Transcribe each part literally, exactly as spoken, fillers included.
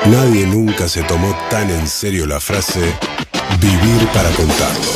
Nadie nunca se tomó tan en serio la frase vivir para contarlo.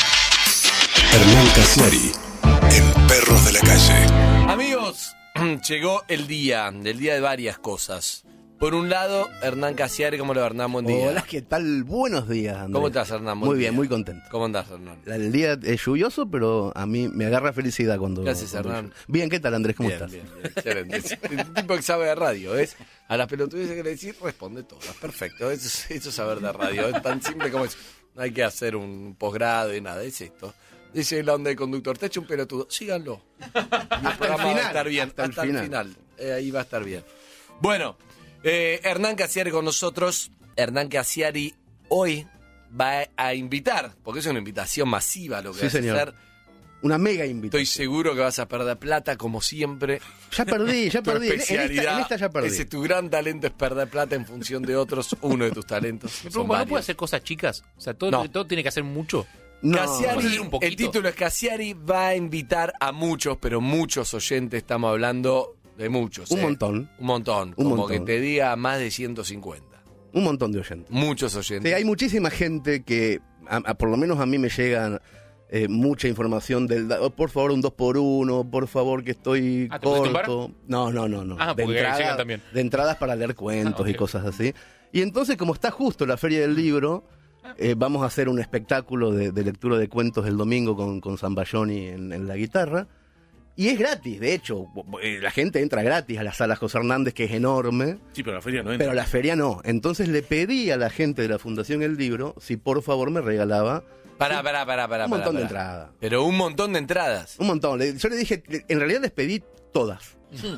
Hernán Casiari, en Perros de la Calle. Amigos, llegó el día, el día de varias cosas. Por un lado, Hernán Casiari, ¿cómo le va, Hernán? Buen día. Hola, ¿qué tal? Buenos días, Andrés. ¿Cómo estás, Hernán? Buen Muy bien, día. muy contento. ¿Cómo andás, Hernán? El día es lluvioso, pero a mí me agarra felicidad cuando... Gracias, cuando Hernán. llueve. Bien, ¿qué tal, Andrés? ¿Cómo Bien, estás? bien, bien, excelente. Es el tipo que sabe de radio, ¿ves? A las pelotudeces que le decís, responde todas. Perfecto, eso es, eso es saber de radio. Es tan simple como eso. No hay que hacer un posgrado y nada, es esto. Dice la onda de conductor, te echa un pelotudo, síganlo. Hasta el Va a final. estar bien, hasta el hasta el final. final. Eh, ahí va a estar bien. Bueno, eh, Hernán Casiari con nosotros. Hernán Casiari hoy va a invitar, porque es una invitación masiva lo que Sí, vas a señor. hacer. Una mega invitación. Estoy seguro que vas a perder plata, como siempre. Ya perdí, ya Tu perdí. En- En esta, especialidad, en esta ya perdí. ese tu gran talento es perder plata en función de otros. Uno de tus talentos. Me Son pregunto, ¿no varios. puede hacer cosas chicas? O sea, todo, No. todo tiene que hacer mucho. No, Casiari, ¿Puedes hacer un poquito? el título es Casiari va a invitar a muchos, pero muchos oyentes, estamos hablando de muchos. un ¿eh? montón, Un montón, Un como montón. que te diga más de ciento cincuenta. un montón de oyentes. Muchos oyentes. Sí, hay muchísima gente que, a- a- por lo menos a mí me llegan eh, mucha información del... da- oh, por favor, un dos por uno, por favor, que estoy Ah, ¿te pusiste un corto. No, no, no, no. Ah, de, porque entrada- llegan también. de entradas para leer cuentos Ah, ok. y cosas así. Y entonces, como está justo la Feria del Libro, eh, vamos a hacer un espectáculo de, de lectura de cuentos el domingo con, con Zambayoni en, en la guitarra. Y es gratis, de hecho. eh, La gente entra gratis a la sala José Hernández, que es enorme. Sí, pero la feria no entra. Pero la feria no. Entonces le pedí a la gente de la Fundación El Libro si por favor me regalaba Pará, pará, pará, pará. un pará, montón de pará. entradas. Pero un montón de entradas. Un montón. Le- Yo le dije, en realidad les pedí todas.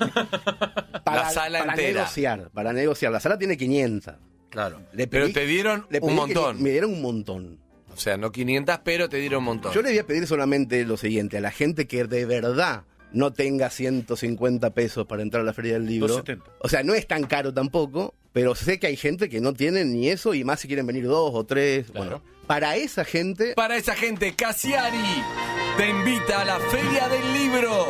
La sala para entera. negociar, para negociar. La sala tiene quinientas. Claro. Le Pero pedí- te dieron Le pedí un que montón. Me dieron un montón. O sea, no quinientas, pero te dieron un montón. Yo le voy a pedir solamente lo siguiente, a la gente que de verdad no tenga ciento cincuenta pesos para entrar a la Feria del Libro. doscientos setenta. O sea, no es tan caro tampoco, pero sé que hay gente que no tiene ni eso y más si quieren venir dos o tres. Claro. Bueno, para esa gente... Para esa gente, Casiari te invita a la Feria del Libro.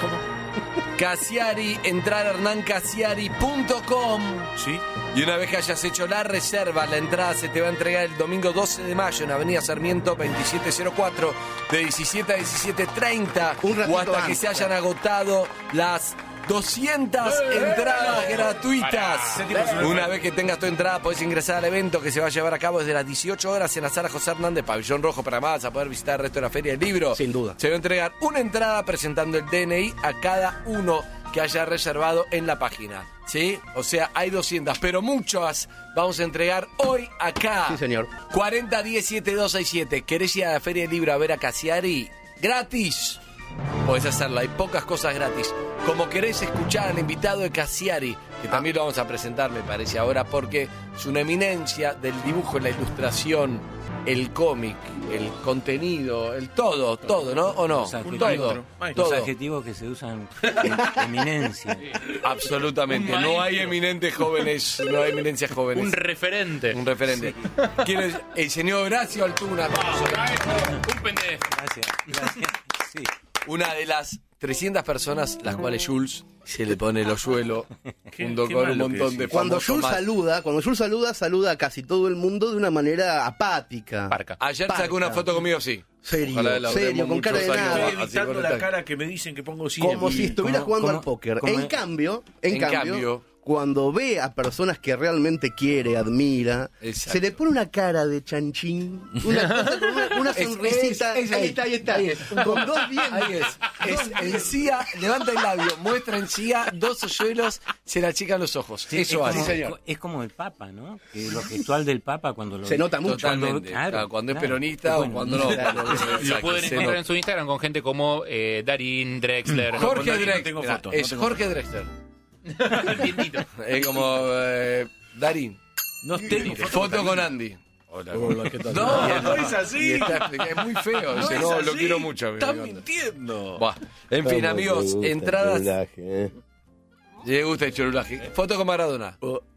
Casiari, entrar a hernán casiari punto com. Sí. Y una vez que hayas hecho la reserva, la entrada se te va a entregar el domingo doce de mayo en Avenida Sarmiento veintisiete cero cuatro de diecisiete a diecisiete treinta Un ratito o hasta que antes. se hayan agotado las doscientas entradas gratuitas. Una vez que tengas tu entrada podés ingresar al evento que se va a llevar a cabo desde las dieciocho horas en la sala José Hernández, Pabellón Rojo, para más, a poder visitar el resto de la Feria del Libro. Sin duda. Se va a entregar una entrada presentando el D N I a cada uno que haya reservado en la página. ¿Sí? O sea, hay doscientas, pero muchas vamos a entregar hoy acá. Sí, señor. cuarenta diez setenta y dos sesenta y siete. ¿Querés ir a la Feria del Libro a ver a Casiari? ¡Gratis! Podés hacerlo, hay pocas cosas gratis. Como querés escuchar al invitado de Casiari, que también lo vamos a presentar, me parece ahora, porque es una eminencia del dibujo, la ilustración, el cómic, el contenido, el todo, todo, ¿no? ¿O no? Los adjetivos, Todo, los todo. adjetivos que se usan en eminencia. Absolutamente. Un No hay maestro. eminentes jóvenes, no hay eminencias jóvenes. Un referente. Un referente. ¿Quién es? El señor Horacio Altuna. Un pendejo. Gracias, gracias. Sí. Una de las trescientas personas, las cuales Jules se le pone el hoyuelo junto qué con mal un lo que montón de decís. Cuando famosos Jules más. saluda, cuando Jules saluda, saluda a casi todo el mundo de una manera apática. Parca. Ayer Parca. sacó una foto conmigo, sí. Serio, Ojalá la serio, hablemos con cara de muchos años nada. más, Estoy así evitando con la esta- cara que me dicen que pongo siempre. Como si estuviera ¿Cómo- jugando cómo- al póker. cómo En es? cambio, en, En cambio, cambio. cuando ve a personas que realmente quiere, admira, Exacto. se le pone una cara de chanchín, una, cosa con una, una Es- sonrisita. es- es ahí ahí, está, ahí está. ahí es. Con dos dientes. Ahí es. Es encía, levanta el labio, muestra encía, dos hoyuelos, se le achican los ojos. Sí, Eso es hace. como, Sí, señor. es como el Papa, ¿no? Que lo gestual del Papa cuando lo Se nota mucho. Totalmente. Claro, Claro, cuando es claro. peronista Bueno, o cuando no. claro. Cuando- Lo exacto, pueden se encontrar nota. en su Instagram con gente como eh, Darín, Drexler. Jorge no tengo Drexler. fotos, no Es tengo Jorge fotos. Drexler. Entiendito. Es como eh, Darín. No tengo Foto con Andy. Hola, ¿qué tal? No, no es Y así. está- es muy feo. No Dice, es no, así. lo quiero mucho. amigo. Estás mintiendo. Buah. En fin, amigos, entradas. ¿eh? Le gusta el chorulaje. Foto con Maradona.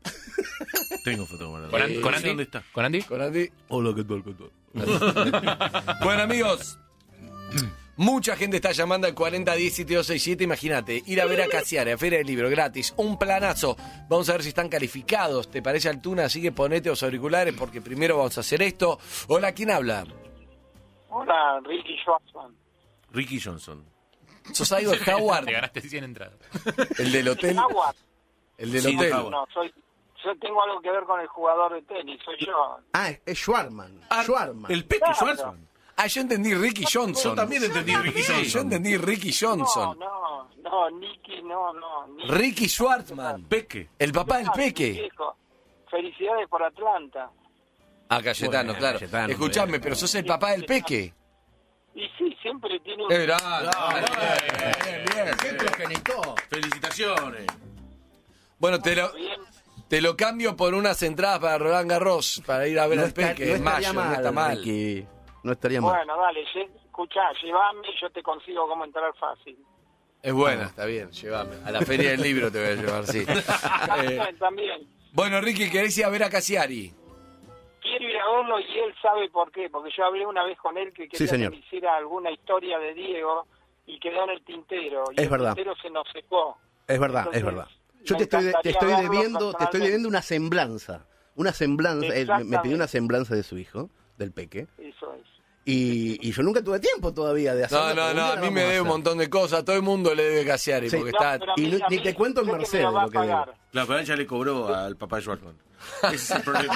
Tengo foto con ¿Con, An- Maradona. con No sé Andy? ¿Dónde está? ¿Con Andy? Con Andy. Hola, ¿qué tal? ¿Qué tal? Bueno, amigos, Mucha gente está llamando al cuarenta diez siete dos seis siete. Imagínate, ir a ver a Cassiari, a Feria del Libro, gratis. Un planazo. Vamos a ver si están calificados. ¿Te parece, Altuna? Así que ponete los auriculares porque primero vamos a hacer esto. Hola, ¿quién habla? Hola, Ricky Schwarzman. Ricky Johnson. ¿Sos algo de Howard? Te ganaste cien entradas. ¿El del hotel? Howard. El del Sí, hotel. Howard. No, soy, yo tengo algo que ver con el jugador de tenis, soy yo. Ah, es, es Schwarman. Schwarman. El Peque Claro. Schwarzman. Ah, yo entendí Ricky Johnson. Yo también entendí Ricky Sí, Johnson. yo entendí Ricky No, Johnson. no, no, Nicky, no, no. Nicky. Ricky Schwartzman. Peque. El papá del Ah, mi Peque. viejo. Felicidades por Atlanta. Ah, Cayetano, Bueno, claro. Cayetano, Escuchame, bueno. pero sos el papá del Peque. Y sí, siempre tiene un... Es grande. Bien, bien. ¿Qué progenitó? Felicitaciones. Bueno, te lo, Bien. te lo cambio por unas entradas para Roland Garros, para ir a ver No, al está- Peque. no en mayo, estaría no está mal. Ricky. No estaría mal. Bueno, dale, lle- escuchá, llévame y yo te consigo cómo entrar fácil. Es buena, está bien, llévame. A la Feria del Libro te voy a llevar, sí. Eh, También, también. bueno, Ricky, ¿querés ir a ver a Cassiari? Quiero ir a verlo y él sabe por qué, porque yo hablé una vez con él que quería Sí, señor. que me hiciera alguna historia de Diego y quedó en el tintero. Y Es el verdad. tintero se nos secó. Es verdad, es Entonces, verdad. Yo me te estoy, de- te encantaría estoy verlo debiendo, te estoy personalmente. debiendo una semblanza. Una semblanza. Él me- me pidió una semblanza de su hijo, del Peque. Eso es. Y, y yo nunca tuve tiempo todavía de hacerlo. No, no, pero un no, día a lo mí vamos me a debe un hacer. montón de cosas. A todo el mundo le debe Cassiari, Sí. porque No, está... pero a y mí- no- a ni mí te cuento en sé que me Mercedes lo va a lo que digo. pagar. Claro, pero a él ya le cobró al papá de Schwarzman. Ese es el problema.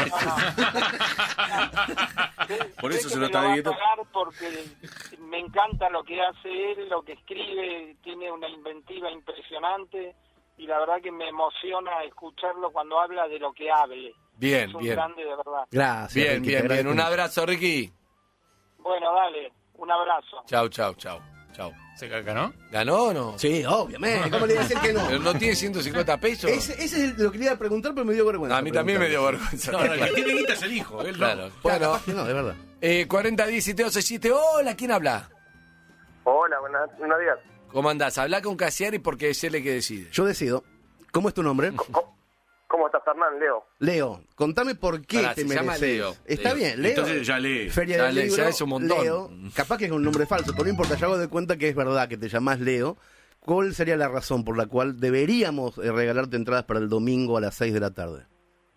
Por Sé eso que se me lo está va a viendo. pagar porque me encanta lo que hace él, lo que escribe, tiene una inventiva impresionante y la verdad que me emociona escucharlo cuando habla de lo que hable. Bien, Es un bien. grande de verdad. Gracias. Bien, Ricky, te bien, bien. agradezco Un mucho. abrazo, Ricky. Bueno, dale, un abrazo. Chau, chau, chau. Chau. ¿Se caca, no? ¿Ganó o no? Sí, obviamente. ¿Cómo le iba a decir que no? ¿Pero no tiene ciento cincuenta pesos? Ese, ese es lo que le iba a preguntar, pero me dio vergüenza. A mí también me dio vergüenza. No, no, el que tiene guita es el hijo. Él no. Claro. Bueno, Bueno, no, de verdad. eh, cuarenta diez siete dos seis siete. Hola, ¿quién habla? Hola, buenas, buenos días. ¿Cómo andás? Habla con Cassiari porque es él el que decide. Yo decido. ¿Cómo es tu nombre? ¿Cómo, cómo estás, Hernán? Leo. Leo, contame por qué Pará, te se llama mereces. Leo. Está Leo. bien, Leo. Entonces ya lee. Feria Ya del le- Libro, ya es un montón. Leo, capaz que es un nombre falso, pero no importa, yo hago de cuenta que es verdad que te llamás Leo. ¿Cuál sería la razón por la cual deberíamos eh, regalarte entradas para el domingo a las seis de la tarde?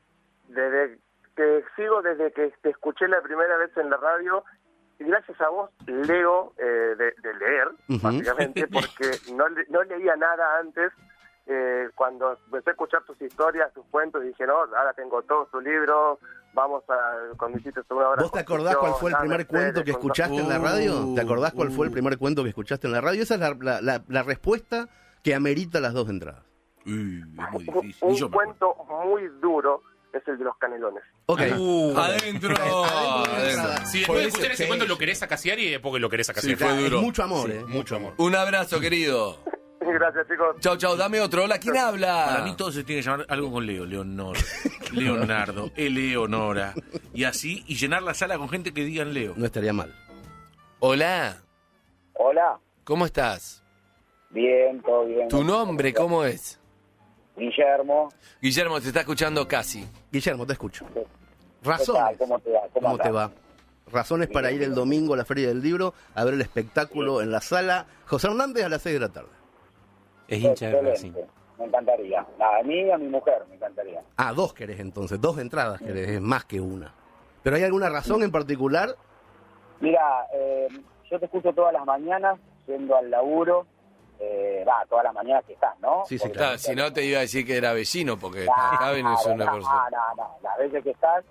Desde que sigo, desde que te escuché la primera vez en la radio, y gracias a vos leo eh, de, de leer, Ujú. básicamente, porque no, le- no leía nada antes. Eh, cuando empecé a escuchar tus historias, tus cuentos, dije, no, ahora tengo todos tus libros, vamos a, cuando hiciste una hora... ¿Vos te acordás cuál fue el primer cuento que escuchaste en la radio? Uh, ¿Te acordás cuál fue el uh. primer cuento que escuchaste en la radio? Esa es la, la- la- la respuesta que amerita las dos entradas. Uy, es muy Un, difícil. Y yo un me acuerdo. cuento muy duro es el de los canelones. Ok. Uh, adentro. Adentro. Si después Por de eso- escuchar ese sí. cuento lo querés a Cassiari, es porque lo querés a Sí, Cassiari. fue Es duro. mucho amor, Sí, eh. mucho amor. Un abrazo, querido. Gracias, chicos. Chau, chau, dame otro. Hola, ¿quién habla? Para mí todo se tiene que llamar algo con Leo. Leonor, Leonardo, Eleonora. Y así, y llenar la sala con gente que digan Leo. No estaría mal. Hola, Hola, ¿cómo estás? bien, todo bien. ¿Tu nombre cómo es? Guillermo. Guillermo, te está escuchando casi. Guillermo, te escucho. ¿Qué Razones. tal? ¿Cómo te va? ¿Cómo, ¿Cómo te andás? va? Razones para ir el domingo a la Feria del Libro a ver el espectáculo en la sala José Hernández a las seis de la tarde. Es hincha de Racing. Excelente, me encantaría. A mí y a mi mujer me encantaría. Ah, dos querés entonces, dos entradas querés, es más que una. ¿Pero hay alguna razón en particular? Mira, eh, yo te escucho todas las mañanas, yendo al laburo. Eh, Va, todas las mañanas que estás, ¿no? Sí, sí, Porque- Claro, si no te iba a decir que era vecino, porque Claro, acá viene es una no, persona. no, no, las veces que estás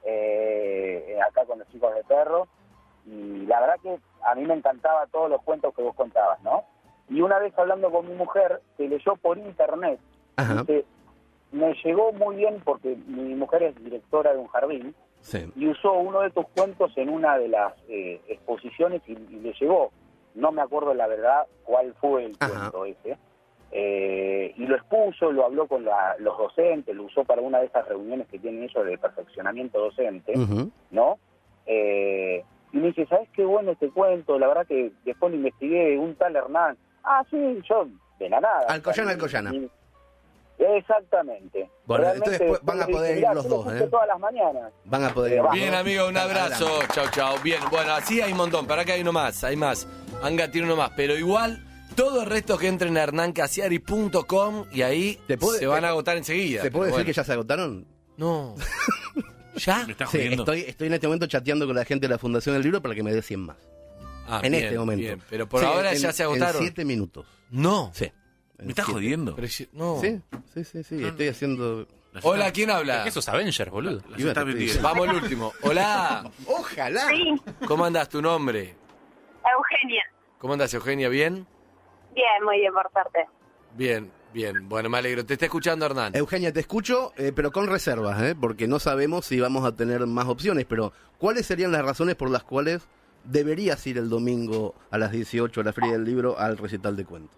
eh, acá con los chicos de perro, y la verdad que a mí me encantaba todos los cuentos que vos contabas, ¿no? Y una vez hablando con mi mujer, que leyó por internet, Ajá. dice, me llegó muy bien porque mi mujer es directora de un jardín, Sí. y usó uno de tus cuentos en una de las eh, exposiciones y, y le llegó. No me acuerdo la verdad cuál fue el Ajá. cuento ese. Eh, y lo expuso, lo habló con la- los docentes, lo usó para una de esas reuniones que tienen ellos de perfeccionamiento docente, Ujú. ¿no? Eh, y me dice, ¿sabes qué bueno este cuento? La verdad que después lo investigué, un tal Hernán. Ah, sí, yo de la nada. Alcoyana, Y- Alcoyana. y- Exactamente. Bueno, Realmente, entonces después van a después poder dije, ir "Mirá, los yo lo dos, escucho ¿eh? todas las mañanas. Van a poder ir. Bien, Bien, amigo, un abrazo. Chau, chau. Bien, bueno, así hay un montón. Para que hay uno más, hay más. Anga tiene uno más, pero igual, todo el resto que entren a hernán casiari punto com y ahí ¿Te puede- se van te- a agotar enseguida. ¿Se puede pero decir bueno. que ya se agotaron? No. ¿Ya? Me estás Sí, jodiendo. estoy, estoy en este momento chateando con la gente de la Fundación del Libro para que me dé cien más. Ah, en bien, este momento. bien, pero por Sí, ahora en- ya se En agotaron. siete minutos. No. Sí. Me estás jodiendo. Pero si- no. Sí, sí, sí, sí. Estoy haciendo. Hola, ¿quién habla? ¿Qué sos Avengers, boludo? Las Iba, estás te estoy vendiendo. Vamos al último. Hola. Ojalá. Sí, ¿Cómo andás? ¿Tu nombre? Eugenia. ¿Cómo andás, Eugenia? ¿Bien? Bien, muy bien, por suerte. Bien, bien. Bueno, me alegro. Te está escuchando Hernán. Eugenia, te escucho, eh, pero con reservas, ¿eh? Porque no sabemos si vamos a tener más opciones. Pero, ¿cuáles serían las razones por las cuales deberías ir el domingo a las dieciocho a la Feria del Libro al recital de cuentos?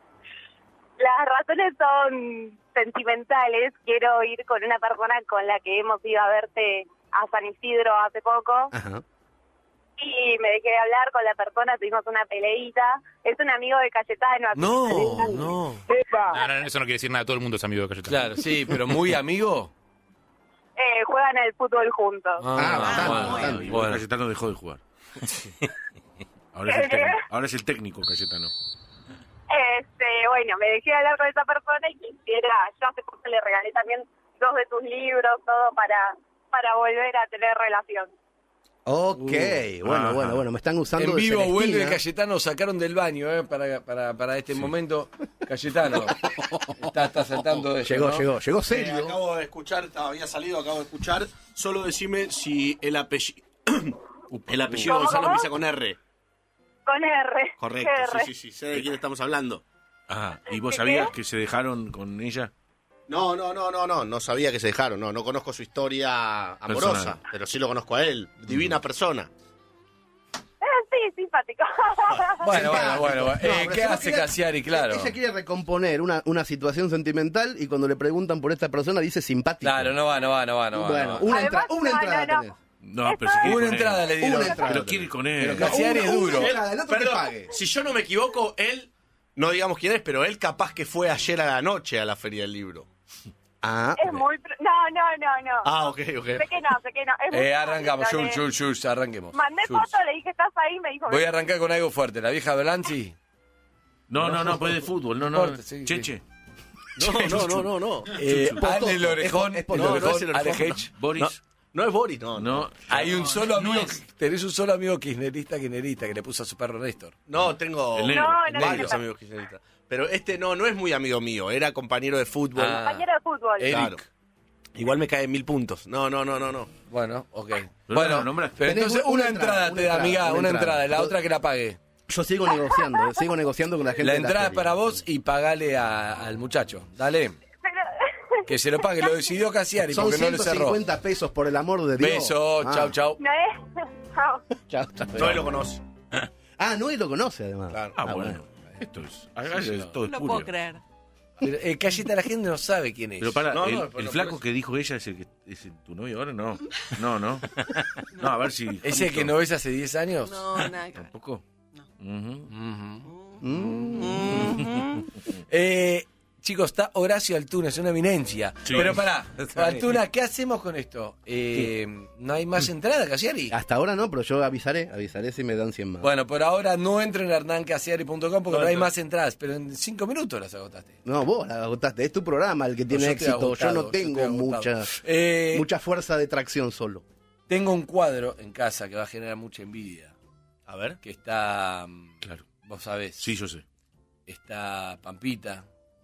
Las razones son sentimentales. Quiero ir con una persona con la que hemos ido a verte a San Isidro hace poco. Ajá. Y me dejé de hablar con la persona, tuvimos una peleita. Es un amigo de Cayetano. No, no. No, no, eso no quiere decir nada. Todo el mundo es amigo de Cayetano. Claro, sí, pero muy amigo. Eh, juegan al fútbol juntos. Ah, bastante, bueno, bastante. Y bueno. Cayetano dejó de jugar. Ahora es el técnico, ahora es el técnico Cayetano. Este, bueno, me dejé de hablar con esa persona y quisiera, yo hace poco le regalé también dos de tus libros, todo para, para volver a tener relación. Ok, Uh, bueno, ajá. bueno, bueno, me están usando En de vivo Celestina. vuelve Cayetano, sacaron del baño eh, para, para, para este momento. Cayetano está, está saltando de eso, Llegó, ¿no? llegó, llegó Eh, serio. acabo de escuchar, había salido, acabo de escuchar. Solo decime si el apellido el apellido ¿Cómo, Gonzalo cómo? empieza con R. Con R. Correcto, R. sí, sí, sí, sé de quién estamos hablando. Ah, ¿y vos ¿Qué, sabías qué? que se dejaron con ella? No, no, no, no, no, no sabía que se dejaron, no, no conozco su historia amorosa, Personal. pero sí lo conozco a él, divina persona. Eh, sí, simpático. Bueno, bueno, bueno. bueno. No, Eh, pero ¿Qué si vos hace querés- Casiari? Claro. Ella quiere recomponer una, una situación sentimental y cuando le preguntan por esta persona dice simpático. Claro, no va, no va, no va, no va. Bueno, no va. una, Además, entra- una no, entrada no, no. tenés. No, pero si quiere Una con entrada él. le dieron. Una entrada. Pero quiere con él. Pero Casiari es Una- duro. una entrada, el otro que Perdón, pague. si yo no me equivoco, él, no digamos quién es, pero él capaz que fue ayer a la noche a la Feria del Libro. Ah, Es muy... pr- No, no, no, no. Ah, ok, ok. Sé que no, sé que no. Es muy Eh, arrancamos, fácil, Jules, ¿no? Jules, Jules, arranquemos. Mandé Jules. foto, le dije, ¿estás ahí? Me dijo... Voy a arrancar con algo fuerte. La vieja Belanzi. No, no, no, pues de fútbol, no, no. Importa, sí, sí. Cheche. No, no, no, no, no. Eh, Pototo. Ale el orejón. Es el Pototo. No, no orejón, es el orejón. Ale Hedge. Boris. No es Boris, no, no. No. Hay un solo no amigo, es. tenés un solo amigo kirchnerista, kirchnerista, que le puso a su perro Néstor. No, tengo El negro. No, no, varios no. amigos kirchneristas. Pero este no, no es muy amigo mío, era compañero de fútbol. Ah. Compañero de fútbol. Eric. Claro. Igual me cae mil puntos. No, no, no, no, no. Bueno, ok. Pero Bueno, no, nombraste. pero Tenés entonces una una entrada entrada, te da, una amiga, entrada, una una entrada, entrada. la otra que la pague. yo sigo negociando, eh, sigo negociando con la gente. La de entrada es feria. para vos y pagale a- al muchacho. Dale. Pero... Que se lo pague, lo decidió Casiari Son porque no le ciento cerró. cincuenta pesos por el amor de Dios. Beso, Ah. chau, chau. ¿No es? Chao. Chau, chau. No lo conoce. Ah, no, y lo conoce además. Claro. Ah, bueno. Esto es. Acá es todo No espurio. puedo creer. Pero, eh, Cayeta, la gente no sabe quién es. Pero para, No, el, no, el pero no, flaco por eso. que dijo ella es el que es el- tu novio ahora, no. No, no. No, a ver si. ¿Ese que no ves hace diez años? No, nada que ver. Tampoco. No. Ujú. Ujú. Mm. Eh, chicos, está Horacio Altuna, es una eminencia. Sí. Pero pará, Altuna, ¿qué hacemos con esto? Eh, ¿No hay más entrada, Casiari? Hasta ahora no, pero yo avisaré, avisaré si me dan cien más. Bueno, por ahora no entren a hernán casiari punto com porque No, no hay no. más entradas, pero en cinco minutos las agotaste. No, vos la agotaste, es tu programa el que tiene Yo estoy éxito. agotado, yo yo no tengo estoy mucha, agotado. Eh, mucha fuerza de tracción solo. Tengo un cuadro en casa que va a generar mucha envidia. A ver. Que está, mm, Claro. vos sabés, Sí, yo sé. está Pampita,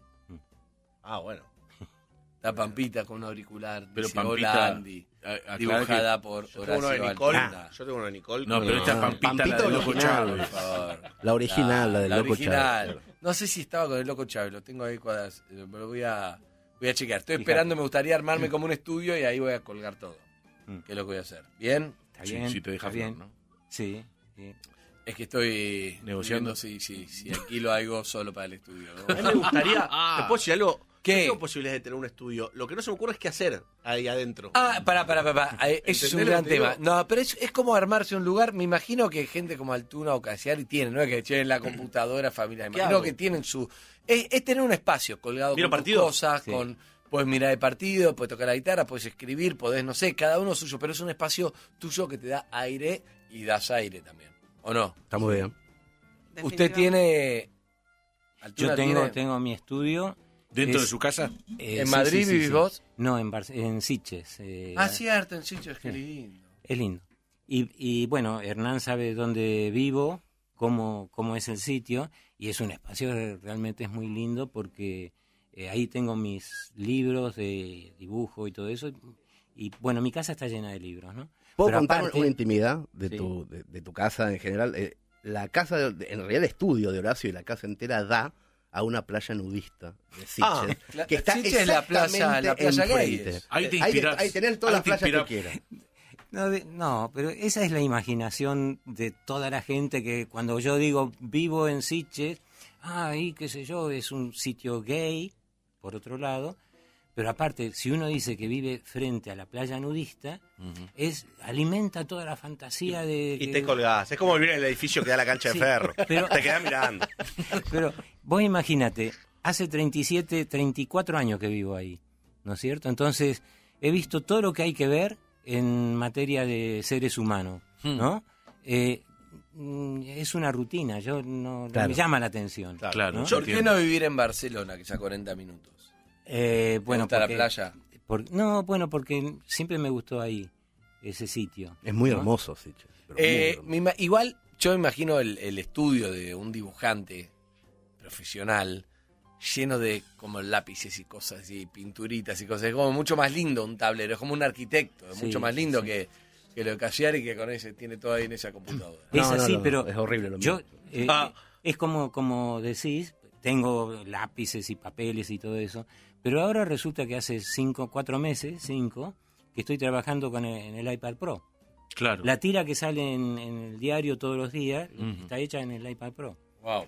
Ah, bueno. está Pampita con un auricular, Pero dice, Pampita, hola Andy, a- aclara dibujada que- por Yo tengo uno de Horacio Nicole. Altuna. Yo tengo uno de Nicole. No, pero esta es Pampita, Pampita la de Loco original. Chávez. Por favor. La original, la del Loco original. Chávez. No sé si estaba con el Loco Chávez, lo tengo ahí cuadrado, pero voy a, voy a chequear. Estoy esperando, me gustaría armarme como un estudio y ahí voy a colgar todo. Que es lo que voy a hacer. ¿Bien? Está Sí, bien. sí te dejas está bien. ver, ¿no? Sí, sí. Es que estoy Negociando. viendo si, si, si alquilo algo solo para el estudio. ¿no? A mí me gustaría. ¿Te puedo decir algo? ¿Qué? Yo tengo posibilidades de tener un estudio. Lo que no se me ocurre es qué hacer ahí adentro. Ah, pará, pará, pará. pará. Eh, Eso es un ¿Entendés lo gran que te tema. digo? No, pero es, es como armarse un lugar. Me imagino que gente como Altuna o Casiari tienen, no es que tienen la computadora familiar. Me ¿Qué imagino hago? que tienen su. Es, es tener un espacio colgado ¿Miro con tus partidos? cosas, Sí. con. Puedes mirar el partido, puedes tocar la guitarra, puedes escribir, podés, no sé, cada uno suyo, pero es un espacio tuyo que te da aire y das aire también. ¿O no? Está muy bien. Usted tiene... Yo Altuna tengo, tiene- tengo mi estudio. ¿Dentro Es- de su casa? eh, ¿En sí, Madrid sí, sí, vivís sí. vos? No, en, Bar- en Sitges. eh, Ah, cierto, en sitios, qué lindo. Es lindo. Y, y bueno, Hernán sabe dónde vivo, cómo, cómo es el sitio, y es un espacio que realmente es muy lindo porque eh, ahí tengo mis libros de dibujo y todo eso. Y bueno, mi casa está llena de libros, ¿no? ¿Puedo Pero contar aparte- una intimidad de, Sí. tu, de, de tu casa en general? Eh, la casa, de- en realidad el estudio de Horacio y la casa entera da a una playa nudista de Sitges, Ah, la- que está Sitges es la playa- exactamente la playa gay enfrente. es. Ahí te Ahí, inspirás. ahí tenés todas Ahí las te playas inspirás. que quieras. No, de- no, pero esa es la imaginación de toda la gente que cuando yo digo vivo en Sitges, ah, y qué sé yo, es un sitio gay, por otro lado, pero aparte, si uno dice que vive frente a la playa nudista, es alimenta toda la fantasía de... Y que- te colgás. Es como vivir en el edificio que da la cancha Sí, de ferro. pero- Te quedás mirando. Pero vos imagínate, hace treinta y siete, treinta y cuatro años que vivo ahí, ¿no es cierto? Entonces, he visto todo lo que hay que ver en materia de seres humanos, ¿no? Eh, mm, es una rutina, yo no, no Claro. me llama la atención. Claro. ¿no? ¿Por qué no vivir en Barcelona, que ya cuarenta minutos? Eh, bueno, gusta la porque- playa? por- no, bueno, porque siempre me gustó ahí, ese sitio. Es muy ¿no? hermoso, Sitges. pero muy Eh, hermoso. me ima- igual yo me imagino el, el estudio de un dibujante profesional lleno de como lápices y cosas y pinturitas y cosas. Es como mucho más lindo un tablero, es como un arquitecto, es Sí, mucho más lindo sí. que, que lo de Cassiari, que con ese tiene todo ahí en esa computadora. Es No, no, así, no, pero es horrible lo yo mismo. eh, Ah. es como como decís, tengo lápices y papeles y todo eso, pero ahora resulta que hace cinco, cuatro meses, cinco, que estoy trabajando con el, en el iPad Pro. Claro. La tira que sale en, en el diario todos los días Ujú. está hecha en el iPad Pro. Wow.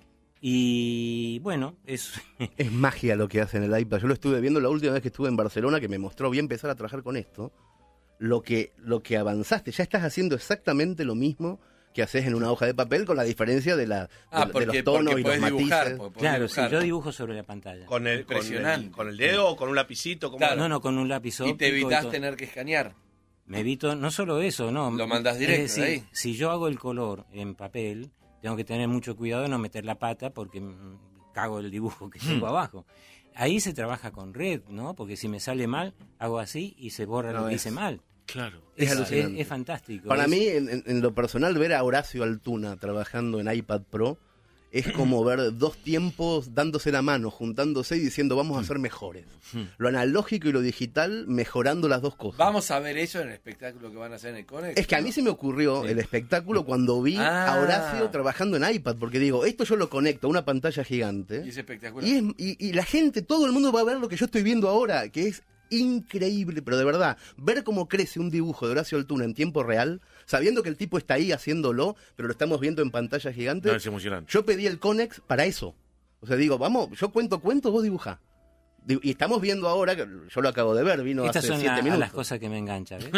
Y bueno, es Es magia lo que hace en el iPad. Yo lo estuve viendo la última vez que estuve en Barcelona, que me mostró bien empezar a trabajar con esto. Lo que, lo que avanzaste, ya estás haciendo exactamente lo mismo que haces en una hoja de papel, con la diferencia de, la, de, Ah, de porque, los tonos porque y los podés matices. dibujar. porque podés claro, sí, dibujar. yo dibujo sobre la pantalla. Con el, con el, Impresionante. con el dedo o con un lapicito. ¿cómo? Claro. No, no, con un lápiz Y óptico. te evitas todo. tener que escanear. Me evito, no solo eso, no. Lo mandás directo Es decir, de ahí. si yo hago el color en papel, tengo que tener mucho cuidado de no meter la pata porque mm, cago el dibujo que tengo abajo. Ahí se trabaja con red, ¿no? Porque si me sale mal, hago así y se borra No, lo que es- hice mal. Claro. Es Es, es, alucinante. es fantástico. Para es- mí, en, en- en lo personal, ver a Horacio Altuna trabajando en iPad Pro es como ver dos tiempos dándose la mano, juntándose y diciendo vamos a ser mejores. Lo analógico y lo digital mejorando las dos cosas. Vamos a ver eso en el espectáculo que van a hacer en el Conex. Es que a mí se me ocurrió el espectáculo cuando vi Ah. a Horacio trabajando en iPad, porque digo, esto yo lo conecto a una pantalla gigante Y es espectacular. y, es- y- y la gente, todo el mundo va a ver lo que yo estoy viendo ahora, que es increíble, pero de verdad, ver cómo crece un dibujo de Horacio Altuna en tiempo real, sabiendo que el tipo está ahí haciéndolo, pero lo estamos viendo en pantalla gigante. No, es emocionante. Yo pedí el Conex para eso. O sea, digo, vamos, yo cuento cuentos, vos dibujá. Di- Y estamos viendo ahora, que yo lo acabo de ver, vino Estas hace son siete la- minutos. las cosas que me enganchan. ¿ves?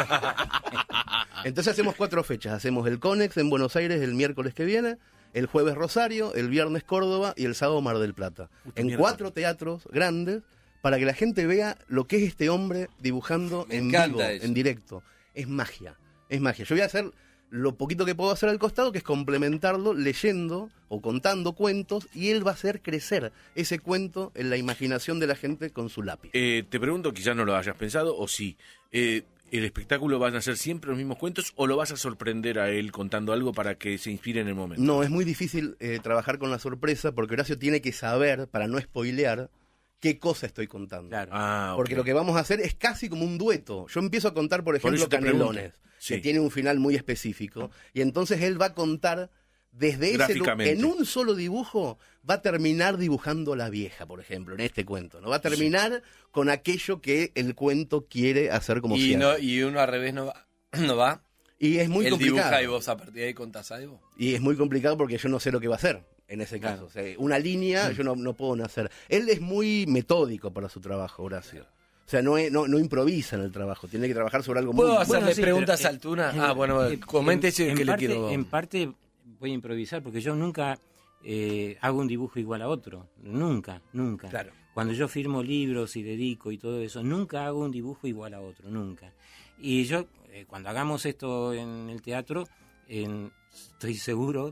Entonces hacemos cuatro fechas. Hacemos el Conex en Buenos Aires el miércoles que viene, el jueves Rosario, el viernes Córdoba y el sábado Mar del Plata. Puta En mierda. cuatro teatros grandes para que la gente vea lo que es este hombre dibujando Me en encanta vivo, eso. en directo. Es magia, es magia. Yo voy a hacer lo poquito que puedo hacer al costado, que es complementarlo leyendo o contando cuentos, y él va a hacer crecer ese cuento en la imaginación de la gente con su lápiz. Eh, te pregunto, quizás no lo hayas pensado, o sí. Eh, ¿El espectáculo van a ser siempre los mismos cuentos o lo vas a sorprender a él contando algo para que se inspire en el momento? No, es muy difícil eh, trabajar con la sorpresa porque Horacio tiene que saber, para no spoilear, qué cosa estoy contando. Claro. Ah, Porque ok. lo que vamos a hacer es casi como un dueto. Yo empiezo a contar, por ejemplo, eso te Canelones, pregunto. que Sí. tiene un final muy específico, y entonces él va a contar desde ese lu- Gráficamente. en un solo dibujo, va a terminar dibujando a la vieja, por ejemplo, en este cuento. ¿no? Va a terminar con aquello que el cuento quiere hacer como y, cierre. no, y uno al revés no va. No va. Y es muy Él complicado. dibuja y vos a partir de ahí contás algo. Y es muy complicado porque yo no sé lo que va a hacer en ese caso. O sea, una línea yo no, no puedo hacer. Él es muy metódico para su trabajo, Horacio. O sea, no, es- no, no improvisa en el trabajo. Tiene que trabajar sobre algo muy... ¿Puedo hacerle Bueno, sí, preguntas pero, a Altuna? eh, ah, bueno, eh, comente en- si es en que parte- le quiero. En parte voy a improvisar porque yo nunca eh, hago un dibujo igual a otro. Nunca, nunca. Claro. Cuando yo firmo libros y dedico y todo eso, nunca hago un dibujo igual a otro, nunca. Y yo, eh, cuando hagamos esto en el teatro, en- estoy seguro que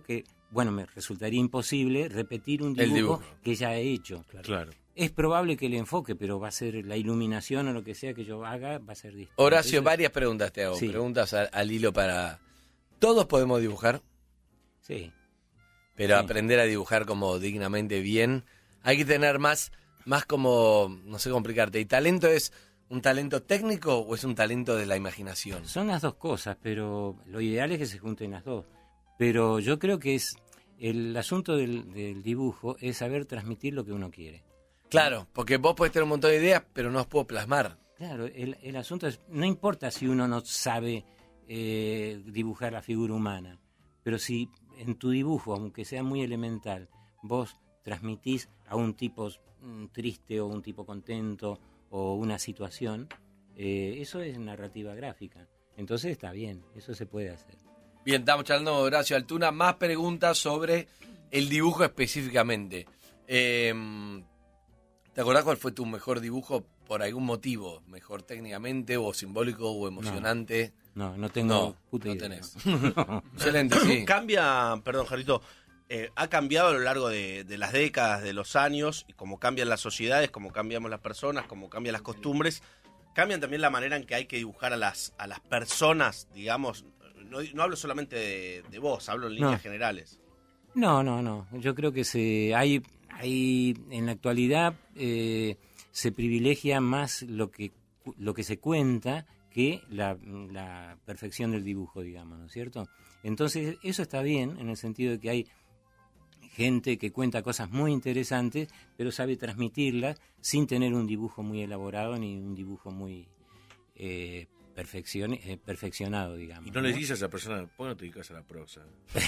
bueno, me resultaría imposible repetir un El dibujo, dibujo. que ya he hecho. Claro. Es probable que el enfoque, pero va a ser la iluminación o lo que sea que yo haga, va a ser distinto. Horacio, Entonces, varias preguntas te hago. Sí. Preguntas al, al hilo para... ¿Todos podemos dibujar? Sí. Pero Sí. aprender a dibujar como dignamente bien, hay que tener más, más como, no sé cómo explicarte. ¿Y talento es un talento técnico o es un talento de la imaginación? Son las dos cosas, pero lo ideal es que se junten las dos. Pero yo creo que es el asunto del, del dibujo es saber transmitir lo que uno quiere. Claro, porque vos podés tener un montón de ideas, pero no las puedo plasmar. Claro, el, el asunto es, no importa si uno no sabe eh, dibujar la figura humana, pero si en tu dibujo, aunque sea muy elemental, vos transmitís a un tipo mm, triste o un tipo contento o una situación, eh, eso es narrativa gráfica. Entonces está bien, eso se puede hacer. Bien, estamos charlando con Horacio Altuna. Más preguntas sobre el dibujo específicamente. Eh, ¿Te acordás cuál fue tu mejor dibujo por algún motivo? ¿Mejor técnicamente o simbólico o emocionante? No, no tengo No, puta no idea. tenés. Excelente, sí. Cambia, perdón, Jarito, eh, ha cambiado a lo largo de, de las décadas, de los años, y como cambian las sociedades, como cambiamos las personas, como cambian las costumbres, cambian también la manera en que hay que dibujar a las, a las personas, digamos. No, no hablo solamente de, de vos, hablo en líneas No. generales. No, no, no. Yo creo que se hay, hay en la actualidad eh, se privilegia más lo que lo que se cuenta que la, la perfección del dibujo, digamos, ¿no es cierto? Entonces eso está bien en el sentido de que hay gente que cuenta cosas muy interesantes, pero sabe transmitirlas sin tener un dibujo muy elaborado ni un dibujo muy eh, perfeccion, eh, perfeccionado, digamos. Y no le dices a esa persona, ¿por qué no te dedicas a la prosa?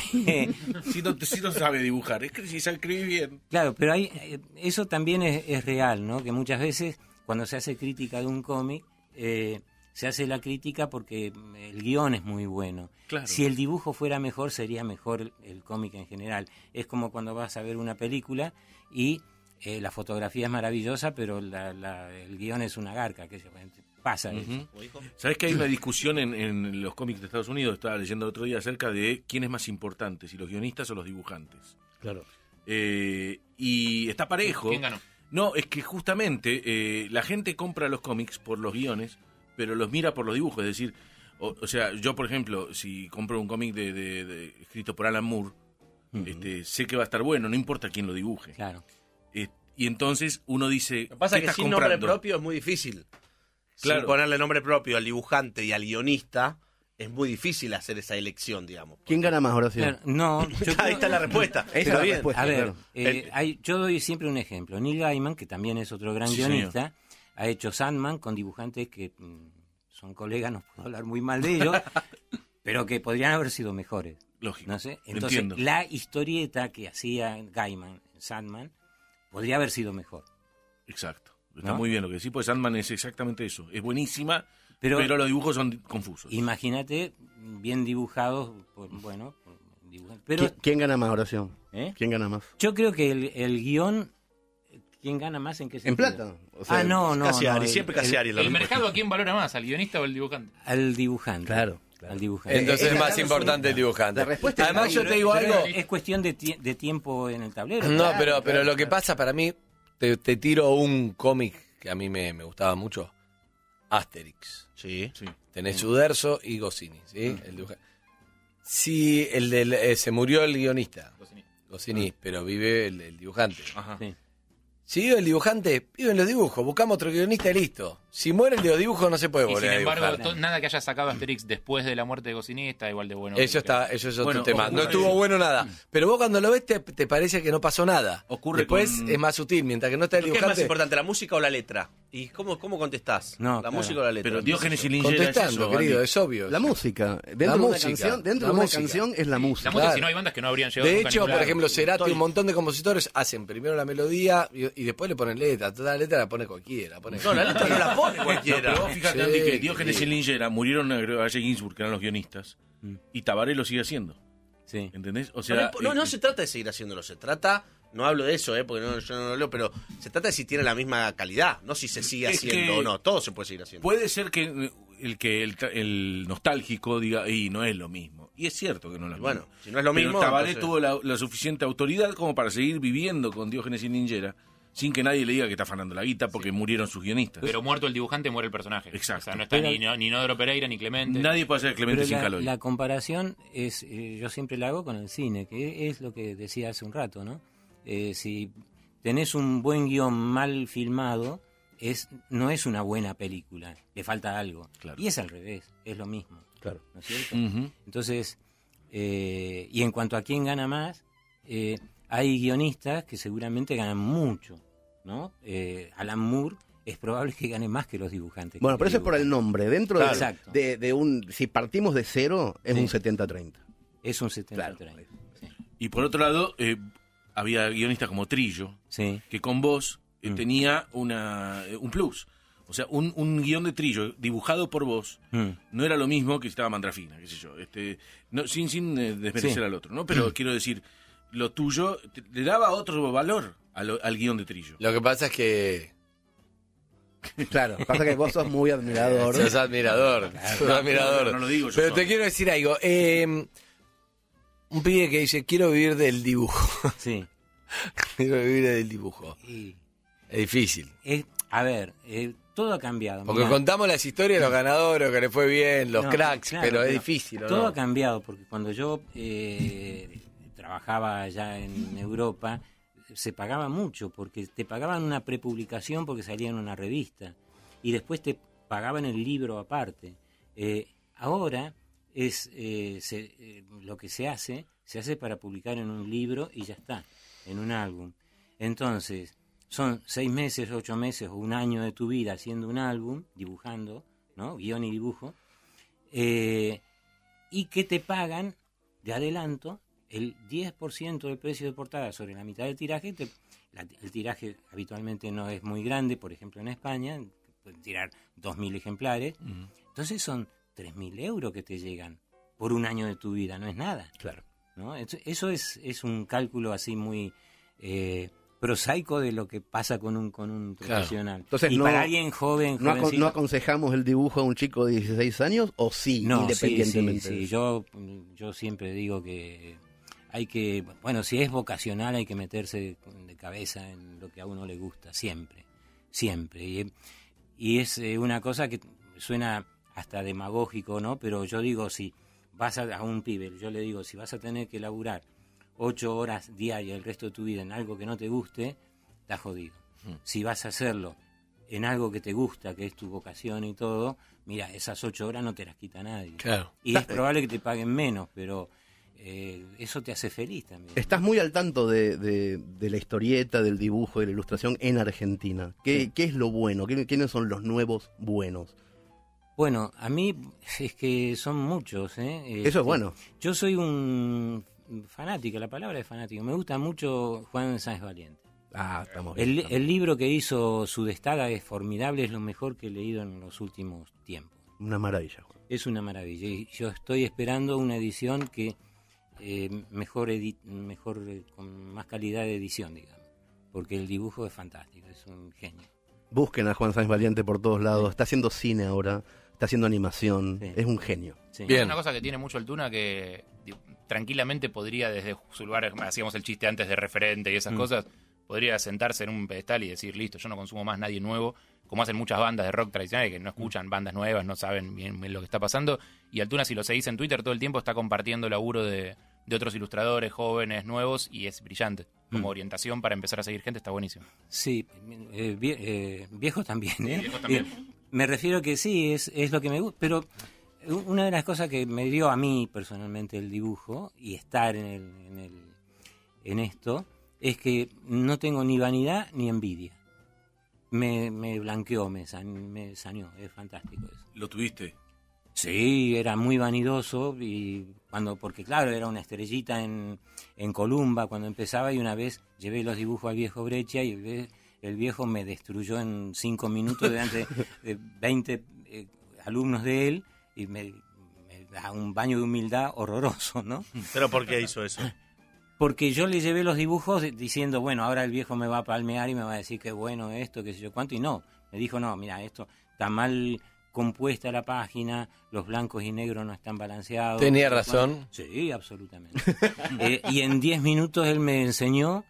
si, no, si no sabe dibujar, es que si sabe escribir bien. Claro, pero hay, eh, eso también es, es real, ¿no? Que muchas veces cuando se hace crítica de un cómic, eh, se hace la crítica porque el guión es muy bueno. Claro. Si el dibujo fuera mejor, sería mejor el, el cómic en general. Es como cuando vas a ver una película y eh, la fotografía es maravillosa, pero la, la, el guión es una garca, que se pasa eso. Uh-huh. ¿Sabés que hay una discusión en, en los cómics de Estados Unidos? Estaba leyendo el otro día acerca de quién es más importante, si los guionistas o los dibujantes. Claro. Eh, y está parejo. ¿Quién ganó? No, es que justamente eh, la gente compra los cómics por los guiones, pero los mira por los dibujos. Es decir, o, o sea, yo por ejemplo, si compro un cómic de, de, de, escrito por Alan Moore, uh-huh. este, sé que va a estar bueno, no importa quién lo dibuje. Claro. Eh, y entonces uno dice, Lo que pasa ¿qué es que estás sin comprando? nombre propio es muy difícil. Claro. Sin ponerle nombre propio al dibujante y al guionista, es muy difícil hacer esa elección, digamos. ¿Quién gana más, Horacio? Claro, no, yo Ahí está la respuesta. Esa es Pero la bien. respuesta. A ver, claro. eh, El- hay, yo doy siempre un ejemplo. Neil Gaiman, que también es otro gran Sí, guionista, ha hecho Sandman con dibujantes que mm, son colegas, no puedo hablar muy mal de ellos, pero que podrían haber sido mejores. Lógico, No sé. lo Entonces, entiendo. la historieta que hacía Gaiman en Sandman podría haber sido mejor. Exacto. Está ¿No? muy bien lo que decís, pues Sandman es exactamente eso. Es buenísima, Pero, pero, los dibujos son confusos. imagínate, bien dibujados, pues, bueno, dibujan- pero ¿Qui- ¿Quién gana más, Horacio? ¿eh? ¿Quién gana más? yo creo que el, el guión, ¿quién gana más en qué En sentido? plata. O sea, ah, no, no, Cassiari, no, el- siempre el- Cassiari. la ¿El respuesta. mercado a quién valora más? ¿Al guionista o al dibujante? Al dibujante. Claro, claro. Al dibujante. Entonces Eh, es más eh, importante el dibujante. La respuesta es Además, la yo libre. te digo algo. Es cuestión de, tie- de tiempo en el tablero. No, claro. pero, pero claro, lo que claro. pasa para mí, te, te tiro un cómic que a mí me, me gustaba mucho. Asterix. Sí. Sí. Tenés Uderzo y Goscinny, ¿sí? El dibuja- Sí, el del, eh, se murió el guionista, Goscinny, pero vive el, el dibujante. Ajá. Sí. Si vive el dibujante, viven los dibujos, buscamos otro guionista y listo. Si mueren los dibujos no se puede Y sin volver a embargo, dibujar. to- nada que haya sacado Asterix después de la muerte de Goscinny está igual de bueno. Eso que- está, eso es otro Bueno, tema. No ocurre- estuvo bueno nada. Pero vos cuando lo ves te, te parece que no pasó nada. Ocurre Después con- es más sutil, mientras que no está el ¿Qué es más dibujante. importante, la música o la letra? ¿Y cómo, cómo contestás? No, ¿La claro. música o la letra? Pero Diógenes y Lingera es Contestando, eso, querido, Andy. es obvio. La música. Dentro La de una música, canción, dentro la de una música. canción es la música. La música, Claro. si no hay bandas que no habrían llegado De nunca a hecho, ningún por lado. ejemplo, Cerati y un montón de compositores hacen primero la melodía y, y después le ponen letra. Toda la letra la pone cualquiera. Pone... No, la letra no la pone cualquiera. Pero vos fíjate, Sí, Andy, que Diógenes sí. y Lingera murieron a Valle Ginsburg, que eran los guionistas, Mm. y Tabaré lo sigue haciendo. Sí. ¿Entendés? O No, sea, no, no eh, se trata de seguir haciéndolo, se trata, no hablo de eso, eh, porque no, yo no lo leo, pero se trata de si tiene la misma calidad, no si se sigue Es haciendo que- o no, todo se puede seguir haciendo. puede ser que el que el, el nostálgico diga, y no es lo mismo. Y es cierto que no es lo Bueno, mismo. si no es lo Pero mismo, Tabaré entonces- tuvo la, la suficiente autoridad como para seguir viviendo con Diógenes y Ninjera sin que nadie le diga que está afanando la guita porque murieron sus guionistas. Pero muerto el dibujante, muere el personaje. Exacto. O sea, no está Pero- ni, no- ni Nodoro Pereira ni Clemente. Nadie puede ser Clemente Pero sin la, Caloi. la comparación es, eh, yo siempre la hago con el cine, que es lo que decía hace un rato, ¿no? Eh, si tenés un buen guión mal filmado, es no es una buena película, le falta algo. Claro. Y es al revés, es lo mismo. Claro. ¿No es cierto? Ujú. Entonces, eh, y en cuanto a quién gana más, eh, hay guionistas que seguramente ganan mucho, ¿no? Eh, Alan Moore es probable que gane más que los dibujantes. Bueno, que pero eso es por el dibujan. nombre. Dentro Claro. de, Exacto. de, de un... Si partimos de cero, es Sí. un setenta treinta. Es un setenta treinta. Claro. Sí. Y por otro lado, eh, había guionistas como Trillo, Sí. que con vos eh, Mm. tenía una, eh, un plus. O sea, un, un guión de Trillo dibujado por vos Mm. no era lo mismo que si estaba Mandrafina, qué sé yo. Este, no, sin sin eh, desmerecer Sí. al otro, ¿no? Pero quiero decir, lo tuyo te- le daba otro valor al, al guión de Trillo. Lo que pasa es que Claro, pasa que vos sos muy admirador. sos admirador, sos admirador. no, no lo digo yo Pero solo. te quiero decir algo. eh, un pibe que dice, quiero vivir del dibujo. Sí. Quiero vivir del dibujo. Y Es difícil. es- a ver, eh, todo ha cambiado. Porque Mirá, contamos las historias de los ganadores, que le fue bien, los no, cracks, claro, pero es difícil, ¿o Todo no? ha cambiado, porque cuando yo eh, trabajaba allá en Europa, se pagaba mucho, porque te pagaban una prepublicación porque salía en una revista, y después te pagaban el libro aparte. Eh, ahora es eh, se- eh, lo que se hace, se hace para publicar en un libro y ya está, en un álbum. Entonces, son seis meses, ocho meses o un año de tu vida haciendo un álbum, dibujando, ¿no? Guión y dibujo, eh, y que te pagan de adelanto el diez por ciento del precio de portada sobre la mitad del tiraje. Te- la- el tiraje habitualmente no es muy grande, por ejemplo en España, pueden tirar dos mil ejemplares, entonces son tres mil euros que te llegan por un año de tu vida, no es nada. Claro. ¿No? Eso, eso es, es un cálculo así muy eh, prosaico de lo que pasa con un, con un Claro. profesional. Entonces, y no- para alguien joven, ¿No, acon- jovencito- no aconsejamos el dibujo a un chico de dieciséis años o sí, No, independientemente? sí, sí, sí. Yo, yo siempre digo que hay que, bueno, si es vocacional hay que meterse de cabeza en lo que a uno le gusta, siempre, siempre. Y, y es eh, una cosa que suena hasta demagógico, ¿no? Pero yo digo, si vas a, a un pibe, yo le digo, si vas a tener que laburar ocho horas diarias el resto de tu vida en algo que no te guste, estás jodido. Si vas a hacerlo en algo que te gusta, que es tu vocación y todo, mira, esas ocho horas no te las quita nadie. Claro. Y es probable que te paguen menos, pero eh, eso te hace feliz también. Estás muy al tanto de, de- de la historieta, del dibujo, de la ilustración en Argentina. ¿Qué, Sí. qué es lo bueno? ¿Qué- ¿Quiénes son los nuevos buenos? Bueno, a mí es que son muchos, ¿eh? Eso es Este, bueno. Yo soy un fanático, la palabra es fanático. Me gusta mucho Juan Sáenz Valiente. Ah, estamos bien. El, estamos el libro que hizo Sudestada es formidable, es lo mejor que he leído en los últimos tiempos. bien. Una maravilla, Juan. Es una maravilla. Y yo estoy esperando una edición que eh, mejor, edi- mejor eh, con más calidad de edición, digamos. Porque el dibujo es fantástico, es un genio. Busquen a Juan Sáenz Valiente por todos lados. Está haciendo cine ahora, está haciendo animación. Sí. Es un genio. Sí. Bien. Una cosa que tiene mucho el Tuna que di- tranquilamente podría desde su lugar, hacíamos el chiste antes de referente y esas Mm. cosas, podría sentarse en un pedestal y decir, listo, yo no consumo más nadie nuevo, como hacen muchas bandas de rock tradicionales que no escuchan bandas nuevas, no saben bien, bien lo que está pasando. Y Altuna, si lo seguís en Twitter todo el tiempo, está compartiendo laburo de, de otros ilustradores jóvenes, nuevos, y es brillante. Como Mm. orientación para empezar a seguir gente está buenísimo. Sí, eh, vie- eh, viejos también, ¿eh? Viejos también. Eh, me refiero que sí, es, es lo que me gusta, pero una de las cosas que me dio a mí personalmente el dibujo y estar en, el, en, el, en esto es que no tengo ni vanidad ni envidia. Me, me blanqueó, me, san- me saneó, es fantástico eso. ¿Lo tuviste? Sí, era muy vanidoso y cuando porque claro, era una estrellita en, en Columba cuando empezaba y una vez llevé los dibujos al viejo Breccia y el, ve- el viejo me destruyó en cinco minutos delante de veinte eh, alumnos de él y me, me da un baño de humildad horroroso, ¿no? ¿Pero por qué hizo eso? Porque yo le llevé los dibujos diciendo, bueno, ahora el viejo me va a palmear y me va a decir qué bueno esto, qué sé yo cuánto, y no, me dijo, no, mira, esto está mal compuesta la página, los blancos y negros no están balanceados. Tenía razón. Sí, absolutamente. eh, y en diez minutos él me enseñó,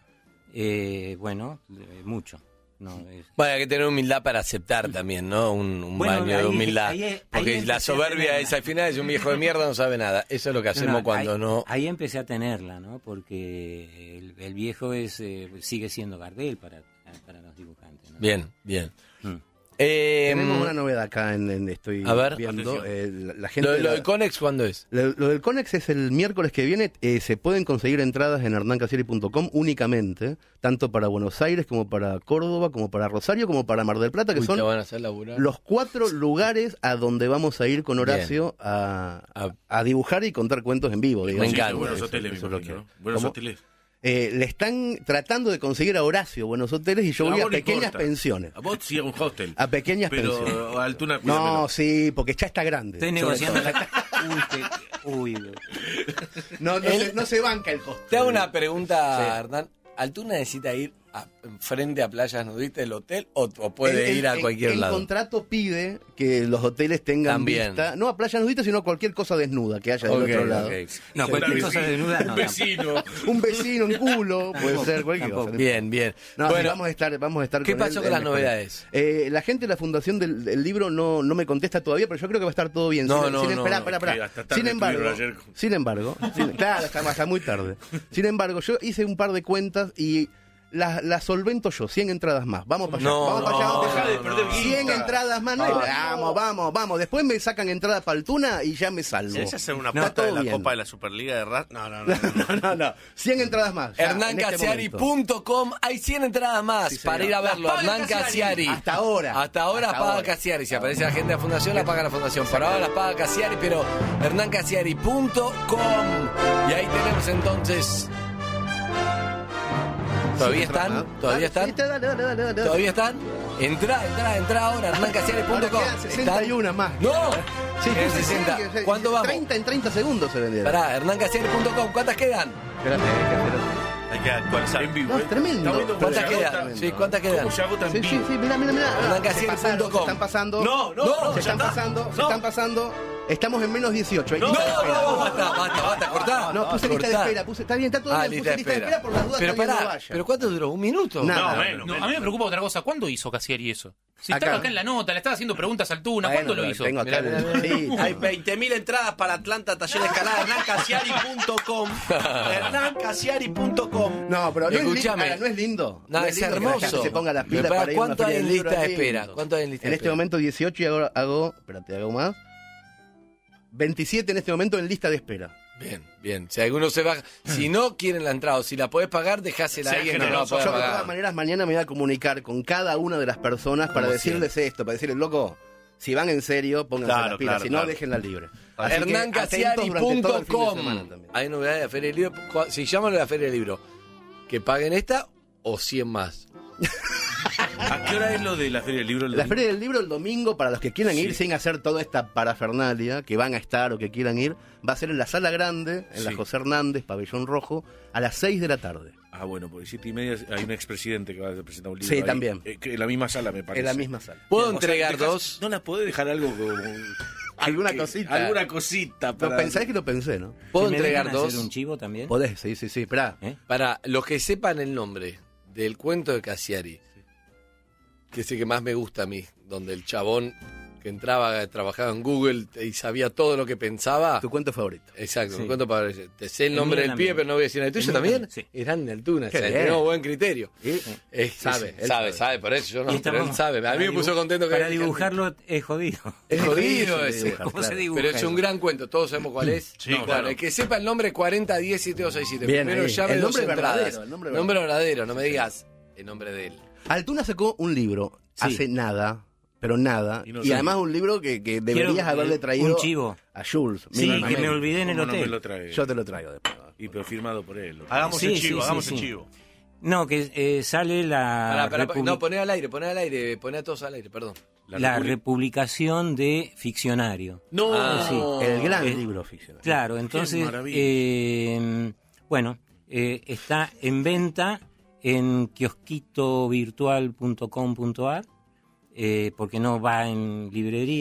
eh, bueno, eh, mucho. No, es... Bueno, hay que tener humildad para aceptar también, ¿no? Un, un bueno, baño ahí, de humildad. Ahí, ahí, Porque ahí la soberbia es al final, es un viejo de mierda, no sabe nada. Eso es lo que hacemos no, no, cuando ahí, no... Ahí empecé a tenerla, ¿no? Porque el, el viejo es eh, sigue siendo Gardel para, para los dibujantes, ¿no? Bien, bien. Mm. Eh, Tenemos una novedad acá, en, en- estoy A ver, viendo. eh, la, la gente ¿Lo, de lo la- del Conex cuándo es? Lo, lo del Conex es el miércoles que viene. Eh, se pueden conseguir entradas en hernán casiari punto com únicamente, tanto para Buenos Aires como para Córdoba, como para Rosario, como para Mar del Plata, que Uy, son te van a hacer laburar. los cuatro lugares a donde vamos a ir con Horacio a, a- a dibujar y contar cuentos en vivo. Digamos. Me encanta. Buenos Eso- hoteles, me eso es lo imagino, que- ¿no? Buenos ¿Cómo? hoteles. Eh, le están tratando de conseguir a Horacio buenos hoteles y yo A voy a vos no pequeñas importa. pensiones. A vos sí a un hostel. A pequeñas Pero pensiones. a Altuna, No, cuídamelo. sí, porque ya está grande. Estoy Sobre negociando todo. la... Uy, que- uy, No, no, El- se, no se banca el hostel. Te hago una pregunta, Sí. Hernán. ¿Altuna necesita ir a, frente a playas nudistas del hotel o, o puede El- ir a el- cualquier el lado? contrato pide que los hoteles tengan También. vista, no a playas nudistas, sino a cualquier cosa desnuda que haya del Ok, otro lado. ok. No, Sí, cualquier sí, cosa sí. desnuda no. Un vecino. Un vecino, un culo, puede Tampoco, ser cualquier tampoco. cosa. Bien, bien. No, sí, bueno, vamos a estar, vamos a estar ¿qué con pasó él con las en- novedades? Eh, la gente de la fundación del, del libro no, no me contesta todavía, pero yo creo que va a estar todo bien. No, sin, no, sin- no, esperá, no, esperá, esperá. que hasta tarde Sin embargo, estuvieron ayer. sin embargo, sin- claro, está, está muy tarde. Sin embargo, yo hice un par de cuentas y las las solvento yo, cien entradas más. Vamos para allá, No, vamos para allá. no, vamos para allá. deja de perder cien guita. entradas más, no hay- vamos, vamos, vamos. Después me sacan entrada para Altuna y ya me salvo. ¿Querés hacer una No, pata todo de la bien. Copa de la Superliga de Rat? No, no, no. No, no, no. cien entradas más. ya, hernán en este casiari momento. punto com hay cien entradas más Sí, señor. para ir a verlo. Las paga Hernán Casiari. Casiari. Hasta ahora. Hasta ahora Hasta paga ahora. Casiari. Si aparece la gente de la fundación, la paga la fundación. Para ahora las paga Casiari, pero hernán casiari punto com. Y ahí tenemos entonces. ¿Todavía están? ¿Todavía están? Sí, dale, dale, dale, dale. ¿Todavía están? Entra, entra, entra ahora, hernán casiari punto com. Ahora quedan sesenta y uno más. ¡No! Sí, Quedan sí, sí, sesenta. sí, sí, ¿Cuánto vamos? treinta en treinta segundos se vendieron. Pará, hernán casiari punto com. ¿Cuántas quedan? Espérate, espérate. Hay que actualizar. En vivo. No, es tremendo. Estamos viendo cómo ¿Cuántas se quedan? agotan. Sí, ¿cuántas quedan? ¿Cómo se agotan Sí, en sí, vivo? sí, mira, mira, mira. hernán Se casiari punto pasaron, com. se están pasando. No, no, No, no, se ya están está. pasando, se No. están pasando. Estamos en menos dieciocho. Hay No, lista de no, espera. no, basta, basta, basta, cortá. No, puse lista de Cortá. espera. Puse, está bien, está todo Ah, bien. lista Puse de lista de espera. espera por las dudas Pero que alguien pará, no vaya. ¿pero cuánto duró? ¿Un minuto? Nada. No, menos, No, menos. a mí me preocupa otra cosa. ¿Cuándo hizo Casiari eso? Si Acá. estaba acá en la nota, le estaba haciendo preguntas a Altuna. Bueno, ¿Cuándo lo pero hizo? tengo acá Mirá, el- mirá, mirá. sí, Hay veinte mil entradas para Atlanta Taller de Escalada. hernán casiari punto com. hernán casiari punto com. No, pero no es, lindo, Escúchame. ahora, no es lindo. No, es lindo que la hermoso. gente se ponga las pilas Pero, para ir a una ¿cuánto feria hay en del libro, lista de es espera? lindo. ¿Cuánto hay en lista En de este espera? momento dieciocho y hago, hago espérate, hago más. veintisiete en este momento en lista de espera. Bien, bien. Si alguno se baja, si no quieren la entrada o si la podés pagar, dejásela a Sea alguien que no la generoso. pueda Yo de pagar. todas maneras mañana me voy a comunicar con cada una de las personas para Como decirles esto, para decirles, loco, si van en serio, pónganse Claro, las pilas, claro, si no, claro. déjenla libre. Así que hernán casiari atentos durante todo punto el fin de com. semana también. Hay novedades de la Feria del Libro. Cu- Si llaman a la Feria del Libro, que paguen esta o cien más. ¿A qué hora es lo de la Feria del Libro? el La domingo? Feria del Libro el domingo, para los que quieran ir Sí. sin hacer toda esta parafernalia, que van a estar o que quieran ir, va a ser en la Sala Grande, en la Sí. José Hernández, Pabellón Rojo, a las seis de la tarde. Ah, bueno, porque siete y media hay un expresidente que va a presentar un libro. Sí, ahí, también. eh, que en la misma sala, me parece. En la misma sala. ¿Puedo O sea, entregar dejás- dos? ¿No la podés dejar algo como... Alguna que- cosita. Alguna cosita Lo para... pensáis que lo pensé, ¿no? ¿Puedo ¿Me entregar dejan hacer dos? un chivo también? Podés, sí, sí, sí. Esperá. ¿Eh? Para los que sepan el nombre del cuento de Casiari, que es el que más me gusta a mí, donde el chabón que entraba, trabajaba en Google y sabía todo lo que pensaba. Tu cuento favorito. Exacto, Sí. mi cuento para te sé el El nombre mío del pibe, también. pero no voy a decir el tuyo mío también. también, sí. Es grande Altuna, o Qué sea, bien. tenemos buen criterio. ¿Y? Es- Sabe, es- él sabe, sabe. sabe, por eso yo no, Y pero él estamos- sabe. A mí me para puso dibu- contento que Para dibujarlo es jodido. Es jodido ese. dibujar, ¿Cómo se claro. dibuja? Pero es un eso? gran cuento, todos sabemos cuál es. Sí, No, claro. El que sepa el nombre cuarenta diez siete dos seis siete. Bien, Primero ahí. llame El dos nombre entradas. verdadero, el nombre Nombre verdadero, no me digas el nombre de él. Altuna sacó un libro Sí. hace nada, pero nada. Y Y, no sé. además un libro que, que Quiero, deberías haberle eh, traído un chivo. a Jules. Sí, mínimamente. que me olvidé en el ¿Cómo no me hotel. lo trae? Yo te lo traigo después. Y pero firmado por él. Hagamos Sí, el sí, chivo, sí, hagamos sí. el chivo. No, que eh, sale la, Pará, pará, republi- no, poné al aire, poné al aire, poné a todos al aire, perdón. la República- republicación de Ficcionario. No, Ah, sí. El gran Eh, libro ficcional. Claro, entonces, maravilla. eh, bueno, eh, está en venta en kiosquito virtual punto com punto ar, eh, porque no va en librería,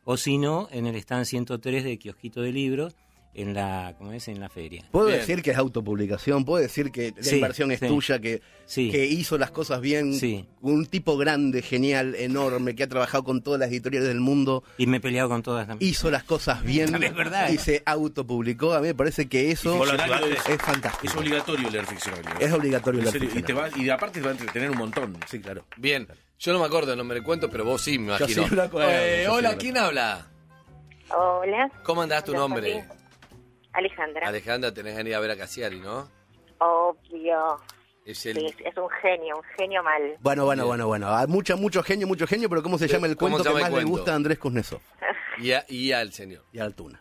o si no, en el stand ciento tres de Kiosquito de Libros, en la, ¿cómo es? En la feria. Puedo Bien. decir que es autopublicación, puedo decir que la Sí, inversión es sí. tuya, que, Sí. que hizo las cosas bien, Sí. un tipo grande, genial, enorme, que ha trabajado con todas las editoriales del mundo, Y me he peleado con todas también. hizo las cosas bien Es verdad. y se autopublicó. A mí me parece que eso Y es, ficcionario es- fantástico. Es obligatorio leer ficcionario. Es obligatorio En leer serio, y, te ficcionario. va, y de aparte te va a entretener un montón. Sí, claro. Bien. Yo no me acuerdo el nombre del cuento, pero vos sí, me Yo imagino. sí me acuerdo, Eh, yo sí hola, me ¿quién habla? Hola, ¿Cómo andás tu Hola, nombre? Joaquín. Alejandra. Alejandra, tenés ganas de ir a ver a Cassiari, ¿no? Obvio. Es Sí, el... es un genio, un genio mal. Bueno, bueno, bueno, bueno. Hay mucho, mucho genio, mucho genio, pero ¿cómo se llama el ¿Cómo cuento se llama que el más le cuento? gusta a Andrés Kuznetsov? Y, a- y al señor. Y a Altuna.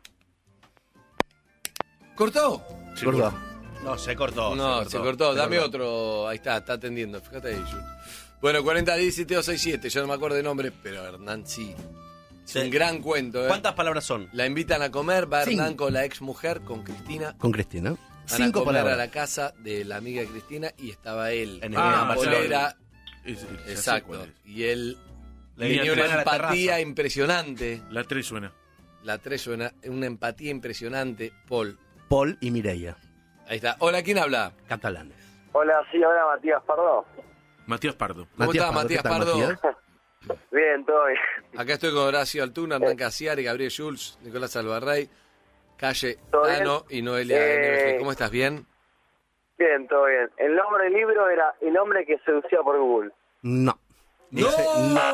¿Cortó? Se Cortó. cortó. No, se cortó. No, se cortó. Se Dame cortó. otro. Ahí está, está atendiendo. Fíjate ahí, Jun. Bueno, cuarenta diecisiete dos sesenta y siete. Yo no me acuerdo de nombre, pero Hernán sí. Es Sí. un gran cuento, ¿eh? ¿Cuántas palabras son? La invitan a comer, va Cinco. Hernán con la ex mujer, con Cristina. Con Cristina. Van Cinco a comer palabras. a la casa de la amiga de Cristina y estaba él. En En el- una Ah, Marcelo. polera. Es- es- ya sé Exacto. cuál es. Y él Le tenía viene una a la empatía terraza. impresionante. La tres suena. La tres suena, una empatía impresionante. Paul. Paul y Mireia, Ahí está. Hola, ¿quién habla? catalanes. Hola, sí, hola Matías Pardo. Matías Pardo. ¿Cómo estás, ¿qué Matías tal, Pardo? Matías? Bien, todo bien. Acá estoy con Horacio Altuna, Hernán Cassiari, Gabriel Schulz, Nicolás Alvarrey, Calle ¿Todo bien? Tano y Noelia Eh, N B G. ¿Cómo estás? ¿Bien? Bien, todo bien. El nombre del libro era El hombre que seducía por Google. No. ¡No! Ese-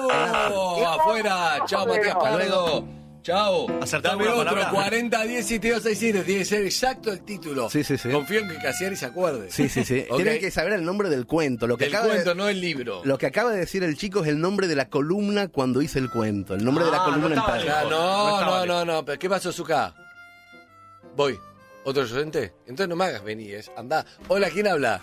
no. ¡Afuera! ¡Chao, Matías Pardo! ¡Chao! ¿Acertó Dame alguna otro, palabra? cuarenta diez siete dos seis siete. Tiene que ser exacto el título. Sí, sí, sí. Confío en que Cassiari se acuerde. Sí, sí, sí. Ok. Tienen que saber el nombre del cuento. Lo que, El acaba cuento, de, no el libro. lo que acaba de decir el chico es el nombre de la columna cuando hice el cuento. El nombre de la Ah, columna no en estaba pantalla. Ya, No no, estaba no, lejos. no, no. ¿Pero qué pasó, Zucca? Voy. ¿Otro oyente? Entonces no me hagas venir, ¿eh? Andá. Hola, ¿quién habla?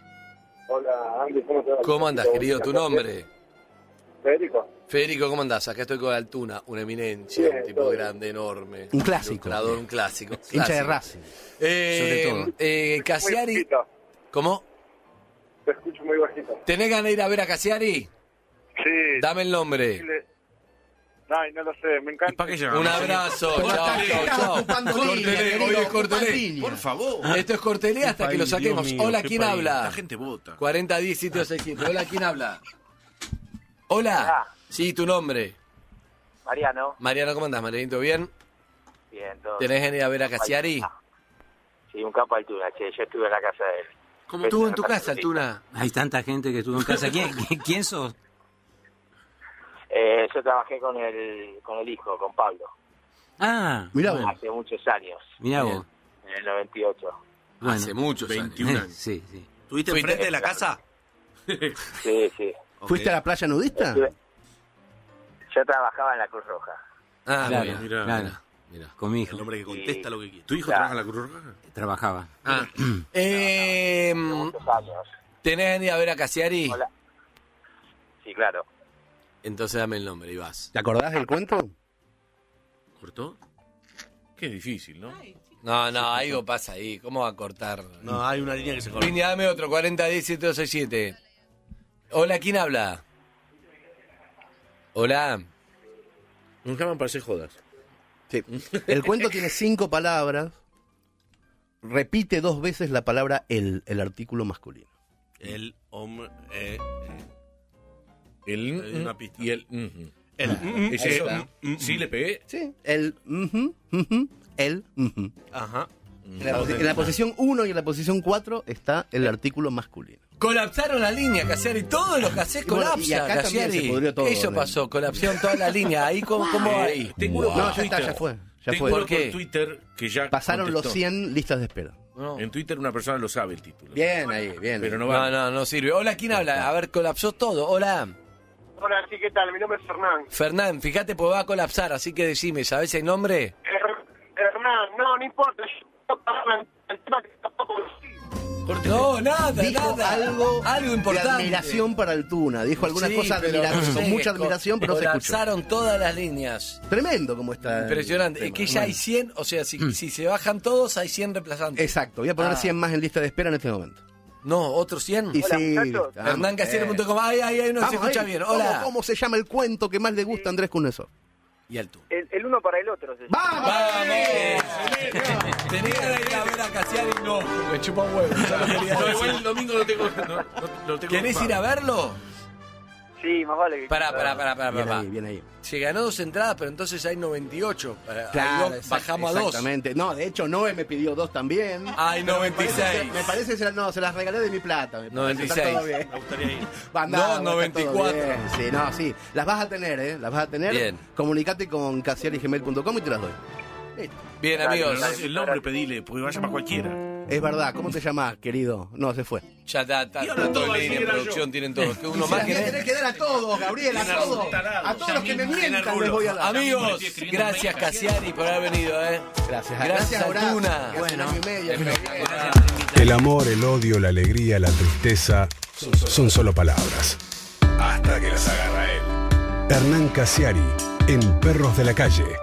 Hola, Andy, ¿cómo estás? ¿Cómo andas, querido? ¿Tu nombre? Federico. Federico, ¿cómo andás? Acá estoy con Altuna, una eminencia, Bien, un tipo todo bien. grande, enorme. Un clásico. Ilustrador, un clásico. Hincha de Clásico. Racing. Eh, Sobre todo. Eh, Muy Cassiari, bajito. ¿cómo? Te escucho muy bajito. ¿Tenés ganas de ir a ver a Cassiari? Sí. Dame el nombre. dile- Ay, no lo sé, me ¿Y encanta. para qué llamamos? Un abrazo. Pero Chao, hasta que chao, estamos chao. ocupando línea, Cortelé, querido, hoy es ocupando cortelé. línea. Por favor. Esto es cortelé hasta que lo País, saquemos. Dios mío, Hola, qué ¿quién país. habla? La gente vota. cuarenta diez siete dos seis siete. Hola, ¿quién habla? Hola. Hola. Sí, tu nombre. Mariano. Mariano, ¿cómo andás, Marianito? ¿Bien? Bien, todo. ¿Tenés ganas de ir a ver a Cassiari? Sí, un campo de altura, che. Yo estuve en la casa de él. ¿Cómo estuvo en tu casa, Altuna? Hay tanta gente que estuvo en casa. ¿Quién, quién sos? Eh, yo trabajé con el, con el hijo, con Pablo, Ah, Mirá vos. hace muchos años, mirá Bien. vos. en el noventa y ocho. Bueno. Hace muchos veintiún años. años. Sí, sí. ¿Estuviste Fuiste- enfrente de la casa? Sí, sí. ¿Fuiste a la playa nudista? Estuve- Yo trabajaba en la Cruz Roja. Ah, Claro, mira, mirá. claro. mira. Con mi hijo. El hombre que contesta lo que quiere. ¿Tu hijo Claro. trabaja en la Cruz Roja? Trabajaba. Ah. Eh, Muchos años. ¿Tenés ganas de ir a ver a Cassiari? Hola. Sí, claro. Entonces dame el nombre y vas. ¿Te acordás del cuento? ¿Cortó? Qué difícil, ¿no? No, no, algo pasa ahí. ¿Cómo va a cortar? No, hay una línea que se corta. Línea, dame otro. cuarenta diez siete dos seis siete. Hola, ¿quién habla? Hola. Nos llaman para hacer jodas. Sí. El cuento tiene cinco palabras. Repite dos veces la palabra el, el artículo masculino. El hombre. Eh, El Hay una pista. y el ujú. el. ¿Es eh, eso? mm, mm, Sí, le pegué. Sí. El ujú, ujú, el ujú. Ajá. En la, posi- en la posición uno y en la posición cuatro está el artículo masculino. Colapsaron la línea, Cassiari. Todos los cassettes Y bueno, y colapsan, acá también Cassiari. se pudrió todo, Eso ¿no? pasó, colapsaron toda la línea. Ahí, ¿cómo, cómo va ahí? Tengo uno No, por ya está, Twitter. ya fue. Ya Tengo fue. uno ¿Por qué? por Twitter que ya Pasaron contestó. los cien listas de espera. No. En Twitter una persona lo sabe el título. Bien ahí, bien. Pero no No, va. no, no sirve. Hola, ¿quién habla? A ver, colapsó todo. Hola. Hola, sí, ¿qué tal? Mi nombre es Hernán. Fernán, fíjate, pues va a colapsar, así que decime, ¿sabés el nombre? Her- Hernán, no, no importa. Yo no el tema que tampoco No, nada, Dijo nada. algo, algo de importante. admiración para Altuna. Dijo algunas Sí, cosas pero admira- no sé, con mucha co- admiración, pero no se escuchó. colapsaron todas las líneas. Tremendo como está. el Impresionante. tema. Es que ya hay Bueno, cien, o sea, si, si se bajan todos, hay cien reemplazantes. Exacto, voy a poner Ah. cien más en lista de espera en este momento. No, otros cien. Y Hola, sí, muchachos. vamos, Hernán Casiero eh. punto com. Ay, ay, ay, no se Vamos escucha ahí. bien. ¿Cómo- Hola. ¿Cómo se llama el cuento que más le gusta a Andrés Kuznetsov? y Altuna. El, el uno para el otro. Se ¡Vamos! Tenía que ir a ver a Cassiari, no, me chupa un huevo. ya lo quería No, decir. igual el domingo lo tengo. No, no, lo tengo ¿Querés ocupado. ir a verlo? Sí, más vale que... Pará, pará, pará, pará, Bien pará. ahí, bien ahí. Se ganó dos entradas, pero entonces hay noventa y ocho. Ahí Claro, dos- exact- bajamos a dos. Exactamente. No, de hecho, Noé me pidió dos también. Hay Pero noventa y seis. Me parece, que- me parece que se las, no, se las regalé de mi plata. me parece. noventa y seis. Está todo bien. Me gustaría ir. Va, No, nada, está noventa y todo cuatro. bien. Sí, no, sí. Las vas a tener, ¿eh? Las vas a tener. Bien. Comunicate con casiari gmail punto com y te las doy. Listo. Bien, Dale, amigos. Pero no sé el nombre, pedile, porque vaya para cualquiera. Es verdad. ¿Cómo te llamás, querido? No, se fue. Ya está, está Y ahora todo todo en línea, así en era producción, yo. tienen todo. Que uno Y se más las voy a que tener que dar a todos, Gabriel, a Tiene todos. tarado. A todos los que me Tiene mientan rulo. les voy a dar. Amigos, Estoy escribiendo gracias en Cassiari por haber venido, ¿eh? Gracias, Gracias, Horacio, Altuna. que hace un año y medio que me viene. El amor, el odio, la alegría, la tristeza son solo palabras. Hasta que las agarra él. Hernán Cassiari en Perros de la Calle.